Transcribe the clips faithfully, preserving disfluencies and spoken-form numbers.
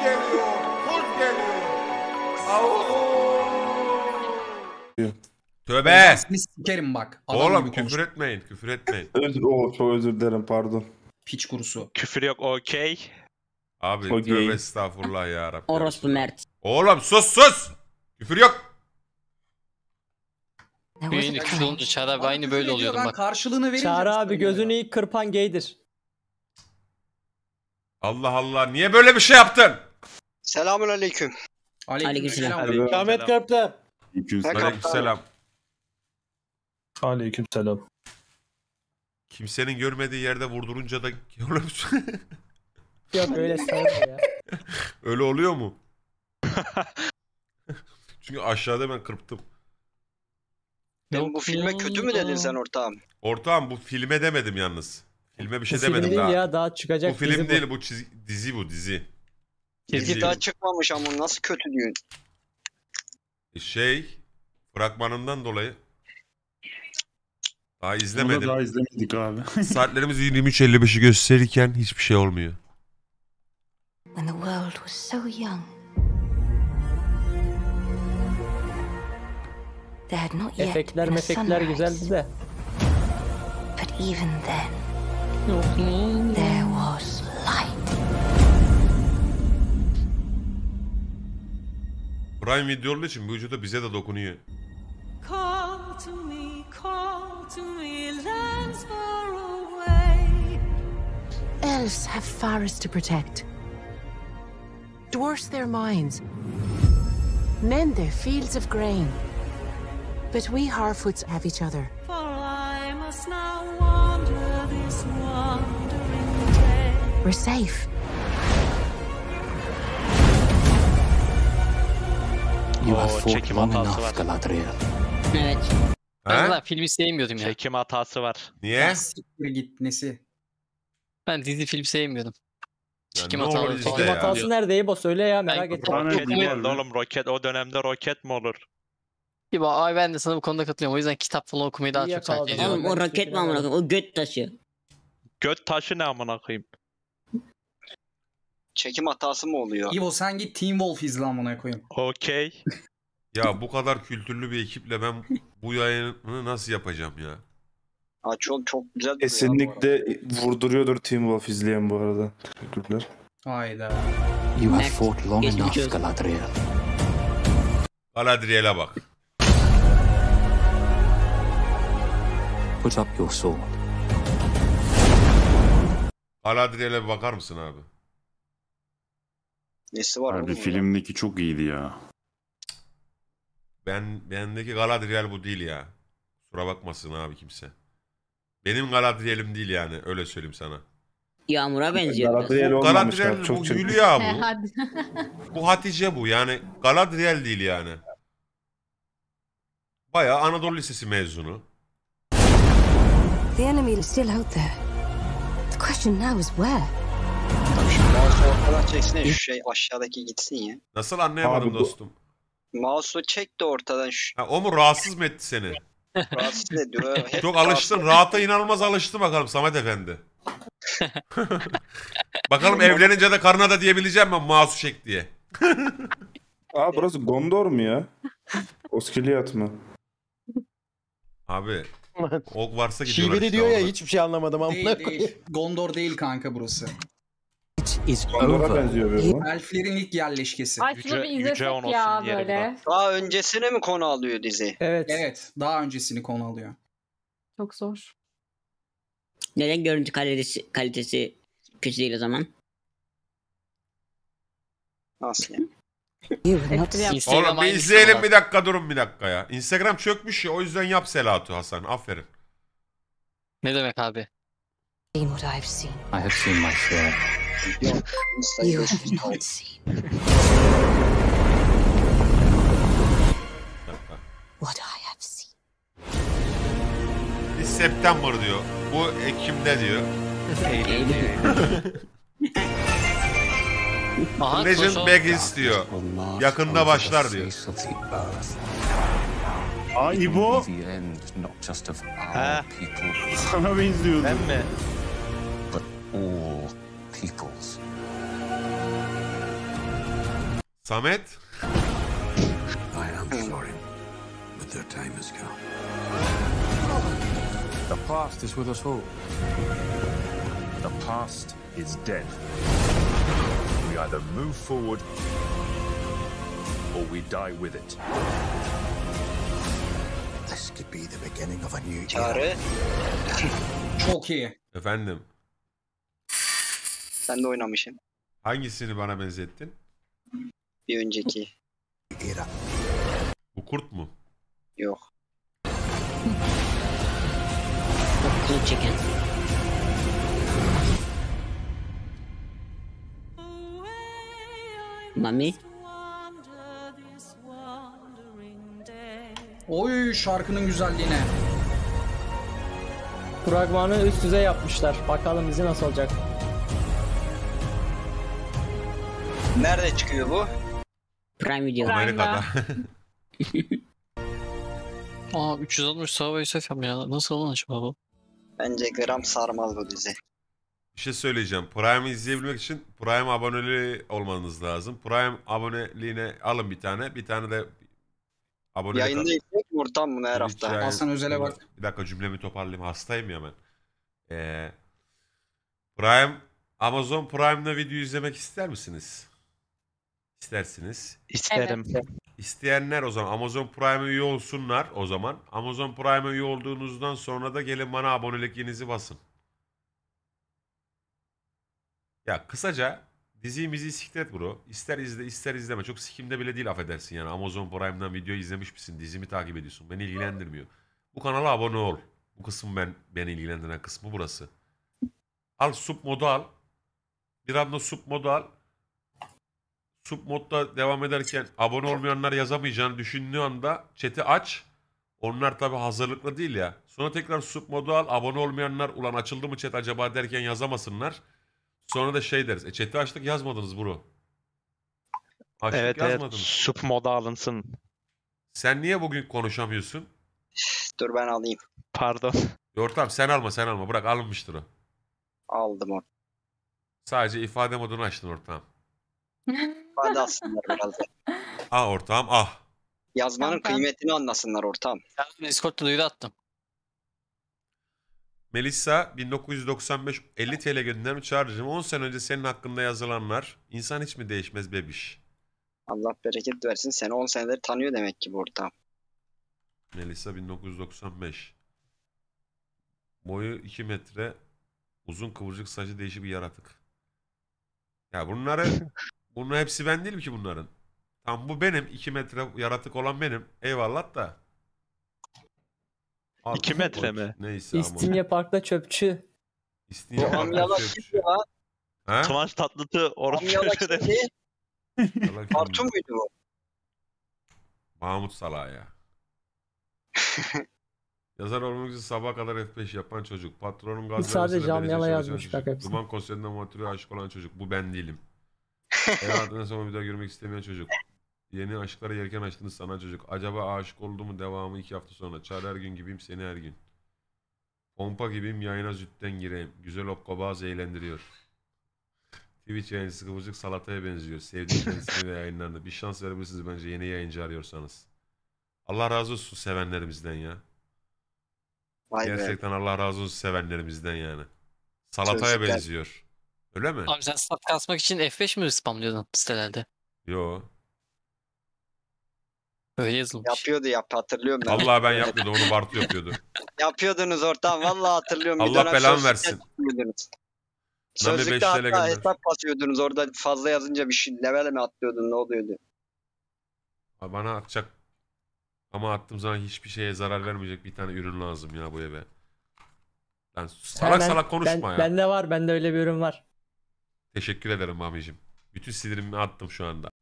geliyor. Kurt geliyor. Au. Tövbe. Seni sikerim bak. Adam Oğlum gibi konuş. küfür etmeyin, küfür etmeyin. Öz oh, çok özür dilerim, pardon. Piç kurusu. Küfür yok, okey. Abi Okey. tövbe estağfurullah ya Rabbi. Orospu Mert. Oğlum sus sus. Küfür yok. Büyüğünü küfür olunca Çağrı abi aynı böyle oluyordum Ben bak. karşılığını verince... Çağrı abi gözünü ilk kırpan gaydir. Allah Allah, niye böyle bir şey yaptın? Selamünaleyküm. Aleykümselam. Aleyküm. Ahmet Kaptan. Aleykümselam. Aleykümselam. Kimsenin görmediği yerde vurdurunca da Yok öyle sayma ya. öyle oluyor mu? Çünkü aşağıda ben kırptım. Ben bu filme kötü mü dedin sen ortağım? Ortağım bu filme demedim yalnız. Filme bir şey Bu film demedim değil daha. ya, daha çıkacak Bu film dizi bu. değil, bu çiz- dizi bu dizi. Dizi daha çıkmamış ama nasıl kötü diyorsun? Şey, fragmanından dolayı daha Bunu izlemedim. daha izlemedik abi. Saatlerimiz yirmi üç elli beşi gösterirken hiçbir şey olmuyor. When the world was so young, there had not yet Efektler been a mefekler sunrise. güzeldi de. But even then, there was light. Prime Video olduğu için bu vücuda bize de dokunuyor. Call to me, call to me, lands far away. Elves have forests to protect. Dwarfs their mines. Men their fields of grain. But we Harfoots have each other. For I must now wander this wandering day. We're safe. Oo, çekim hatası var. Evet. Ben He? zaten filmi sevmiyordum ya. Çekim hatası var. Niye? Ya siktir git nesi? Ben dizi film sevmiyordum. Çekim ne olur hataları izle falan. ya. Kim hatası nerede İbo, söyle ya, merak Ben- ettim. Roket dizi geldi var. oğlum, roket. O dönemde roket mi olur? Bir bak, ay ben de sana bu konuda katılıyorum. O yüzden kitap falan okumayı daha İyi çok tercih yakaladın. ediyorum. Oğlum o raket mi amına koyayım? O göt taşı. Göt taşı ne amına koyayım? Çekim hatası mı oluyor? İvo sen git Teen Wolf izle amına koyayım. Okey. Ya bu kadar kültürlü bir ekiple ben bu yayını nasıl yapacağım ya? Ha, çok çok güzel duruyor bu arada. Kesinlikle vurduruyordur Teen Wolf izleyen bu arada. Teşekkürler. Hayda. You have fought long enough, Galadriel'e bak. Put up your sword. Galadriel'e bir bakar mısın abi? Nesi var Abi oğlum? filmdeki çok iyiydi ya. Ben bendeki Galadriel bu değil ya. Kusura bakmasın abi kimse. Benim Galadriel'im değil yani, öyle söyleyeyim sana. Yağmur'a benziyor. biraz. Galadriel Bu olmamışlar, Galadriel çok bu çirkin. Hülya bu. Bu Hatice bu yani, Galadriel değil yani. Bayağı Anadolu Lisesi mezunu. The enemy is still out there. The question now is where? Mouse'u ortadan çeksene, şu şey aşağıdaki gitsin ya. Nasıl anlayamadım Abi bu- dostum? Mouse'u çek de ortadan şu. Ha, o mu rahatsız mı etti seni? Rahatsız ediyor. Hep Çok alıştın. Rahata inanılmaz alıştı bakalım Samet Efendi. Bakalım evlenince de karına da diyebileceğim ben mouse'u çek diye. Aa burası Gondor mu ya? Oskiliyat mı? Abi ok varsa gidiyorlar Şiveli işte diyor ya, orada. hiçbir şey anlamadım amına Değil koyayım. değil. Gondor değil kanka burası. Gondor'a benziyor bir bu. Elflerin ilk yerleşkesi. Ay şunu Yüce- bir yüce izlesek on ya olsun diyelim böyle. Daha öncesine mi konu alıyor dizi? Evet. Evet. Daha öncesini konu alıyor. Çok zor. Neden görüntü kalitesi, kalitesi kötü değil o zaman? Nasıl ya? Instagram Oğlum bir aynısı izleyelim var. bir dakika, durun bir dakika ya. Instagram çökmüş ya, o yüzden yap Selatu Hasan, aferin. Ne demek abi? Seen what I've seen. I have seen my share. You have not seen what I have seen. Biz September diyor. Bu Ekim'de diyor. Aha, Legend Koşo- Begins diyor. Yakında başlar diyor. Aa İbo. Ha, Sana benziyordu. ben mi? Samet. I am sorry, but their time has come. The past is with us all. The past is dead. We either move forward or we die with it. This could be the beginning of a new Çağrı. Çok iyi. Efendim. Sen de oynamışsın. Hangisini bana benzettin? Bir önceki. era. Bu kurt mu? Yok. Kılıç çeken. Mami. Oy şarkının güzelliğine. Fragmanı üst düzey yapmışlar. Bakalım bizi nasıl olacak. Nerede çıkıyor bu? Prime Video. Amerika'da. Aa üç yüz altmış Sava Yusuf ya. Nasıl olan acaba bu? Bence gram sarmaz bu dizi. Bir şey söyleyeceğim. Prime'ı izleyebilmek için Prime aboneliği olmanız lazım. Prime aboneliğine alın bir tane. Bir tane de abonelik Yayında izleyecek mi ortam bunu her Twitch hafta? yayın- Hasan Özel'e bak. Bir dakika cümlemi toparlayayım. Hastayım ya ben. Ee, Prime, Amazon Prime'da video izlemek ister misiniz? İstersiniz. İsterim. İsteyenler o zaman Amazon Prime'e üye olsunlar o zaman. Amazon Prime'e üye olduğunuzdan sonra da gelin bana abonelikinizi basın. Ya kısaca diziyi miziyi siktir et bro. İster izle ister izleme. Çok sikimde bile değil affedersin yani. Amazon Prime'dan video izlemiş misin? Dizimi takip ediyorsun. Beni ilgilendirmiyor. Bu kanala abone ol. Bu kısım ben beni ilgilendiren kısmı burası. Al sub modu al. Bir anda sub modu al. Sub modda devam ederken abone olmayanlar yazamayacağını düşündüğü anda chat'i aç. Onlar tabi hazırlıklı değil ya. Sonra tekrar sub modu al. Abone olmayanlar ulan açıldı mı chat acaba derken yazamasınlar. Sonra da şey deriz. E chat'i açtık yazmadınız bro. Açtık Evet evet. yazmadınız. Sup moda alınsın. Sen niye bugün konuşamıyorsun? Dur ben alayım. Pardon. Yortam sen alma sen alma. Bırak alınmıştır o. Aldım onu. Sadece ifade modunu açtın ortağım. Hadi alsınlar biraz da. Ah ortağım ah. Yazmanın Tamam, tamam. kıymetini anlasınlar ortam. Ya, Discord'da duyuru attım. Melissa bin dokuz yüz doksan beş elli T L göndermiş Çağrı'cığım. on sene önce senin hakkında yazılanlar insan hiç mi değişmez bebiş? Allah bereket versin. Seni on senedir tanıyor demek ki bu ortam. Melissa bin dokuz yüz doksan beş. Boyu iki metre. Uzun kıvırcık saçı değişik bir yaratık. Ya bunları bunun hepsi ben değilim ki bunların. Tam bu benim. iki metre yaratık olan benim. Eyvallah da. Al, İki metre mi? Neyse ama. İstinye Park'ta çöpçü. İstinye Bu Park'ta amyala çöpçü. kimdi lan? Ha? Kıvanç Tatlıtuğ orası Amyala çocuğu kimdi? demiş. Salak kim? Artu muydu bu? Mahmut Salah ya. Yazar olmak için sabaha kadar F beş yapan çocuk. Patronun gaz Sadece vermesiyle Can derece Yala çalışan yazmış, çocuk. bak hepsi. Duman konserinden motive aşık olan çocuk. Bu ben değilim. Hayatından sonra bir daha görmek istemeyen çocuk. Yeni aşklara yelken açtığını sanan çocuk. Acaba aşık oldu mu devamı iki hafta sonra. Çağrı her gün gibiyim seni her gün. Pompa gibiyim yayına zütten gireyim. Güzel hokkabaz eğlendiriyor. Twitch yayıncısı kıvırcık salataya benziyor. Sevdiğim kendisini ve yayınlarını. Bir şans verebilirsiniz bence yeni yayıncı arıyorsanız. Allah razı olsun sevenlerimizden ya. Vay be. Gerçekten Allah razı olsun sevenlerimizden yani. Salataya Sözlükler. benziyor. Öyle mi? Abi sen stat kasmak için F beş mi spamlıyordun sitelerde? Yo. Öyle yazılmış. Yapıyordu yap hatırlıyorum ben. Vallahi ben yapmıyordum onu Bartu yapıyordu. Yapıyordunuz ortam. Vallahi hatırlıyorum. Bir Allah dönem belanı sözlükte versin. yapıyordunuz. Nami Sözlükte beş T L hatta göndermiş. hesap basıyordunuz. Orada fazla yazınca bir şey level mi atlıyordun ne oluyordu? Abi bana atacak ama attığım zaman hiçbir şeye zarar vermeyecek bir tane ürün lazım ya bu eve. Lan salak Hemen- salak konuşma ben, ya. Bende var, bende öyle bir ürün var. Teşekkür ederim Mami'cim. Bütün sinirimi attım şu anda.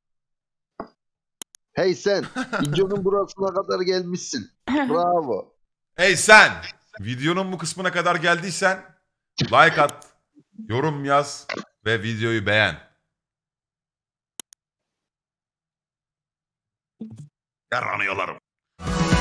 Hey sen, videonun burasına kadar gelmişsin. Bravo. Hey sen! Videonun bu kısmına kadar geldiysen like at, yorum yaz ve videoyu beğen. Yaranıyorlarım.